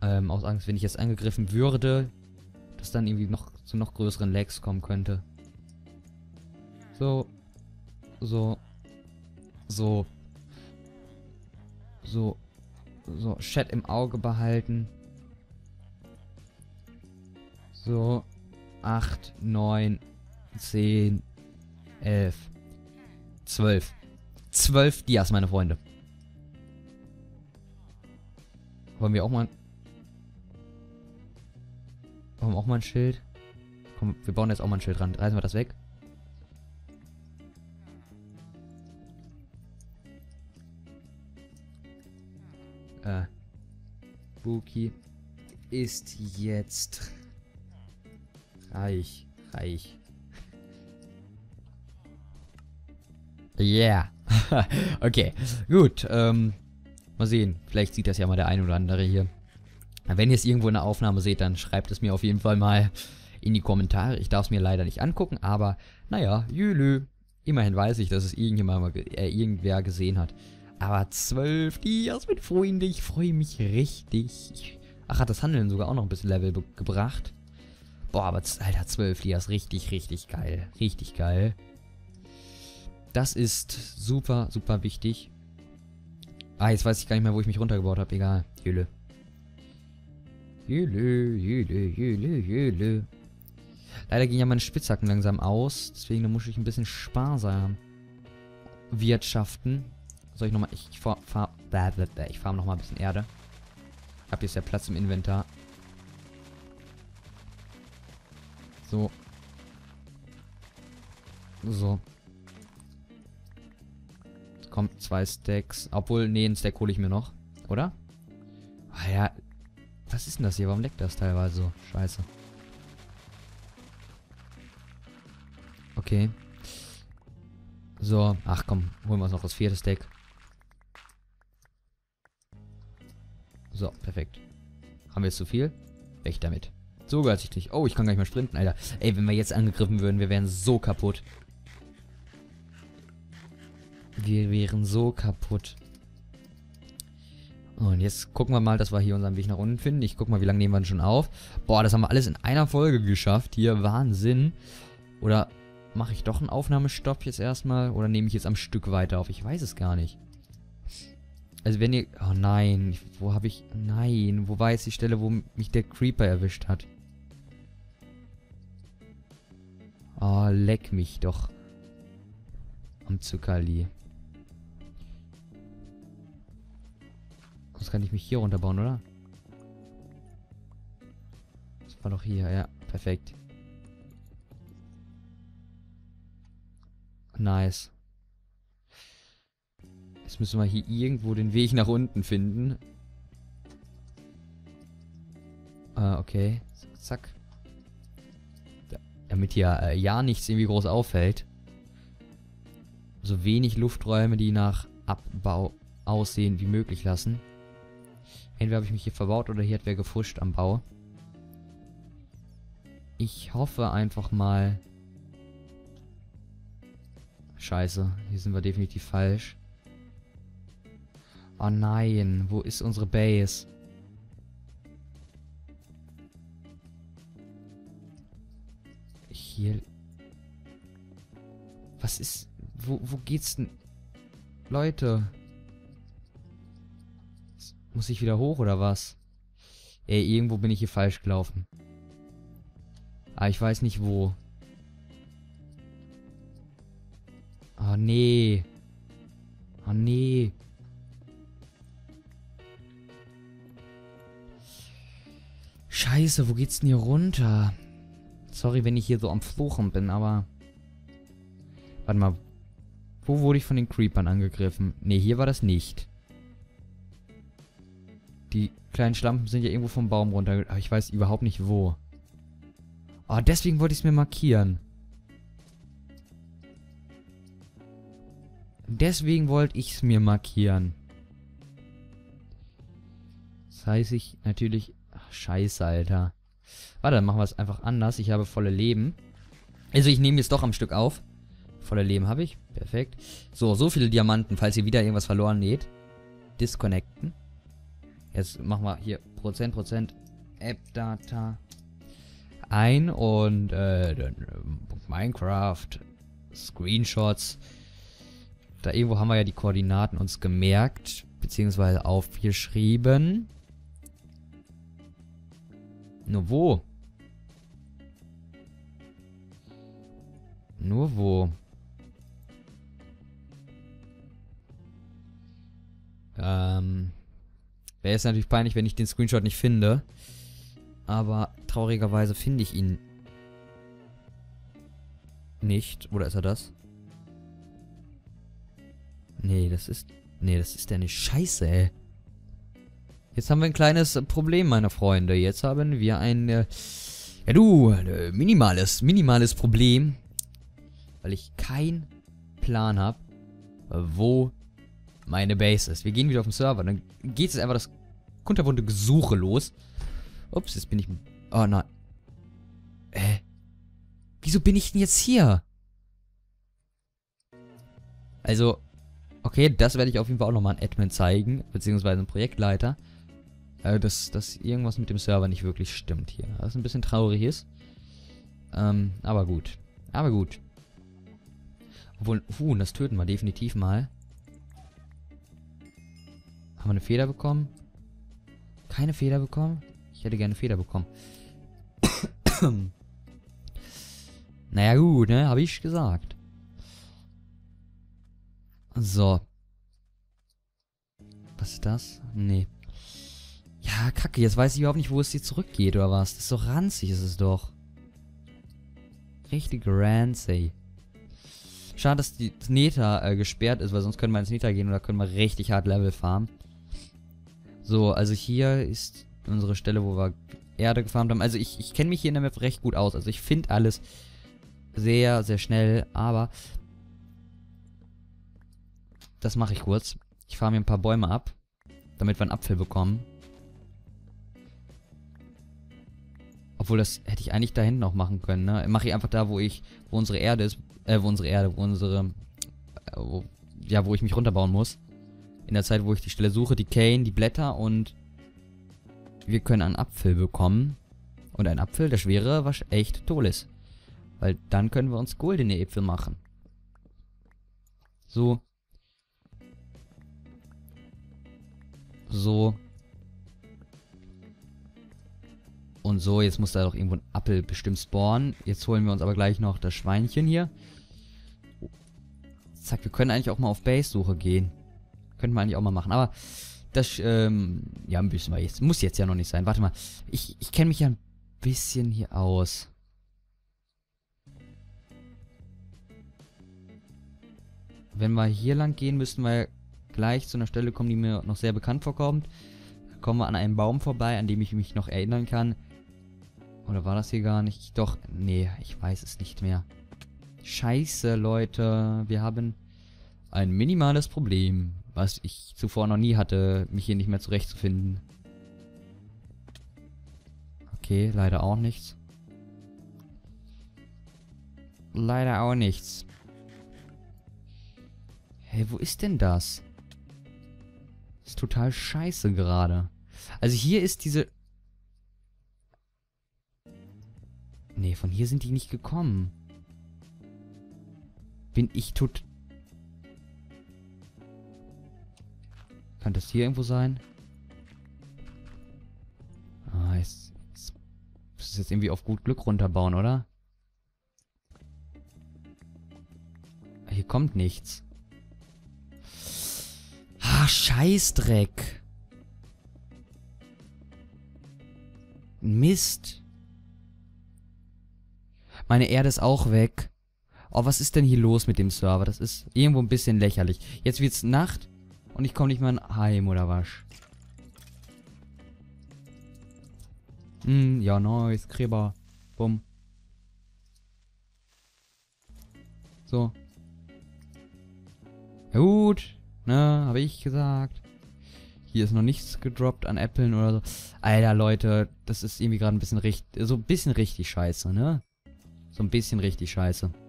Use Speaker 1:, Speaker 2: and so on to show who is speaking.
Speaker 1: Aus Angst, wenn ich jetzt angegriffen würde, dass dann irgendwie noch zu noch größeren Lags kommen könnte. So. So. So. So. So. Chat im Auge behalten. So. 8, 9, 10, 11, 12. 12 Dias, meine Freunde. Wollen wir auch mal... Wollen wir auch mal ein Schild? Komm, wir bauen jetzt auch mal ein Schild ran. Reißen wir das weg. Buki ist jetzt reich. Reich. Yeah. Okay, gut. Mal sehen. Vielleicht sieht das ja mal der ein oder andere hier. Wenn ihr es irgendwo in der Aufnahme seht, dann schreibt es mir auf jeden Fall mal in die Kommentare. Ich darf es mir leider nicht angucken, aber naja, jülü. Immerhin weiß ich, dass es irgendwer gesehen hat. Aber 12 Dias mit Freunden, ich freue mich richtig. Ach, hat das Handeln sogar auch noch ein bisschen Level gebracht. Boah, aber Alter, 12 Dias, richtig, richtig geil. Richtig geil. Das ist super, super wichtig. Ah, jetzt weiß ich gar nicht mehr, wo ich mich runtergebaut habe. Egal. Jülle. Jülle, Jülle, Jülle, Jülle. Leider gehen ja meine Spitzhacken langsam aus. Deswegen muss ich ein bisschen sparsam wirtschaften. Soll ich nochmal... Ich farm nochmal ein bisschen Erde. Hab jetzt ja Platz im Inventar. So. So. Kommt 2 Stacks. Obwohl, nee, einen Stack hole ich mir noch. Oder? Ah ja. Was ist denn das hier? Warum leckt das teilweise so? Scheiße. Okay. So. Ach komm, holen wir uns noch das 4. Stack. So, perfekt. Haben wir jetzt zu viel? Weg damit. So geizig. Oh, ich kann gar nicht mehr sprinten, Alter. Ey, wenn wir jetzt angegriffen würden, wir wären so kaputt. Wir wären so kaputt. Und jetzt gucken wir mal, dass wir hier unseren Weg nach unten finden. Ich guck mal, wie lange nehmen wir denn schon auf. Boah, das haben wir alles in einer Folge geschafft. Hier, Wahnsinn. Oder mache ich doch einen Aufnahmestopp jetzt erstmal? Oder nehme ich jetzt am Stück weiter auf? Ich weiß es gar nicht. Also wenn ihr... Oh nein, wo habe ich... Nein, wo war jetzt die Stelle, wo mich der Creeper erwischt hat? Oh, leck mich doch. Am Zuckerli. Sonst kann ich mich hier runterbauen, oder? Das war doch hier, ja. Perfekt. Nice. Jetzt müssen wir hier irgendwo den Weg nach unten finden. Okay. Zack. Damit hier ja nichts irgendwie groß auffällt. So wenig Lufträume, die nach Abbau aussehen, wie möglich lassen. Entweder habe ich mich hier verbaut oder hier hat wer gefuscht am Bau. Ich hoffe einfach mal... Scheiße, hier sind wir definitiv falsch. Oh nein, wo ist unsere Base? Hier... Was ist... Wo geht's denn? Leute. Muss ich wieder hoch oder was? Ey, irgendwo bin ich hier falsch gelaufen. Aber ich weiß nicht wo. Oh nee. Oh nee. Scheiße, wo geht's denn hier runter? Sorry, wenn ich hier so am Fluchen bin, aber... Warte mal. Wo wurde ich von den Creepern angegriffen? Nee, hier war das nicht. Die kleinen Schlampen sind ja irgendwo vom Baum runter. Aber ich weiß überhaupt nicht wo. Oh, deswegen wollte ich es mir markieren. Deswegen wollte ich es mir markieren. Das heißt, ich natürlich... Ach, scheiße, Alter. Warte, dann machen wir es einfach anders. Ich habe volle Leben. Also ich nehme jetzt doch am Stück auf. Volle Leben habe ich. Perfekt. So, so viele Diamanten, falls ihr wieder irgendwas verloren geht. Disconnecten. Jetzt machen wir hier Prozent App-Data ein und dann Minecraft Screenshots. Da irgendwo haben wir ja die Koordinaten uns gemerkt, beziehungsweise aufgeschrieben. Nur wo? Nur wo? Wäre jetzt natürlich peinlich, wenn ich den Screenshot nicht finde. Aber traurigerweise finde ich ihn nicht. Oder ist er das? Nee, das ist der nicht. Scheiße, ey. Jetzt haben wir ein kleines Problem, meine Freunde. Jetzt haben wir ein, minimales Problem. Weil ich keinen Plan habe, wo meine Base ist. Wir gehen wieder auf den Server. Dann geht es einfach das kunterbunte Gesuche los. Ups, jetzt bin ich... Oh nein. Wieso bin ich denn jetzt hier? Also, okay, das werde ich auf jeden Fall auch nochmal an Admin zeigen. Beziehungsweise einem Projektleiter. Dass irgendwas mit dem Server nicht wirklich stimmt hier. Was ein bisschen traurig ist. Aber gut. Aber gut. Obwohl, das töten wir definitiv mal. Haben wir eine Feder bekommen? Keine Feder bekommen? Ich hätte gerne Feder bekommen. Naja gut, ne? Habe ich gesagt. So. Was ist das? Nee. Ja, kacke. Jetzt weiß ich überhaupt nicht, wo es hier zurückgeht, oder was? Das ist doch ranzig, ist es doch. Richtig ranzig. Schade, dass das Nether gesperrt ist, weil sonst können wir ins Nether gehen und da können wir richtig hart Level farmen. So, also hier ist unsere Stelle, wo wir Erde gefarmt haben. Also ich kenne mich hier in der Map recht gut aus. Also ich finde alles sehr, sehr schnell, aber das mache ich kurz. Ich fahre mir ein paar Bäume ab, damit wir einen Apfel bekommen. Obwohl, das hätte ich eigentlich da hinten auch machen können, ne? Mache ich einfach da, wo unsere Erde ist, wo ich mich runterbauen muss. In der Zeit, wo ich die Stelle suche, die Cane, die Blätter und wir können einen Apfel bekommen. Und ein Apfel, der schwere, was echt toll ist. Weil dann können wir uns goldene Äpfel machen. So. So. Und so, jetzt muss da doch irgendwo ein Apfel bestimmt spawnen. Jetzt holen wir uns aber gleich noch das Schweinchen hier. Zack, wir können eigentlich auch mal auf Base-Suche gehen. Könnten wir eigentlich auch mal machen. Aber das, ja, müssen wir jetzt. Muss jetzt ja noch nicht sein. Warte mal. Ich kenne mich ja ein bisschen hier aus. Wenn wir hier lang gehen, müssten wir gleich zu einer Stelle kommen, die mir noch sehr bekannt vorkommt. Da kommen wir an einem Baum vorbei, an dem ich mich noch erinnern kann. Oder war das hier gar nicht? Doch, nee, ich weiß es nicht mehr. Scheiße, Leute. Wir haben ein minimales Problem, was ich zuvor noch nie hatte, mich hier nicht mehr zurechtzufinden. Okay, leider auch nichts. Leider auch nichts. Hey, wo ist denn das? Das ist total scheiße gerade. Also hier ist diese... Nee, von hier sind die nicht gekommen. Bin ich tot... Kann das hier irgendwo sein? Ah, ist jetzt irgendwie auf gut Glück runterbauen, oder? Hier kommt nichts. Ah, Scheißdreck. Mist. Meine Erde ist auch weg. Oh, was ist denn hier los mit dem Server? Das ist irgendwo ein bisschen lächerlich. Jetzt wird's Nacht und ich komme nicht mehr heim, oder was? Ja, nice. Gräber. Bumm. So. Ja, gut. Ne, habe ich gesagt. Hier ist noch nichts gedroppt an Äpfeln oder so. Alter, Leute, das ist irgendwie gerade ein bisschen richtig scheiße, ne? So ein bisschen richtig scheiße.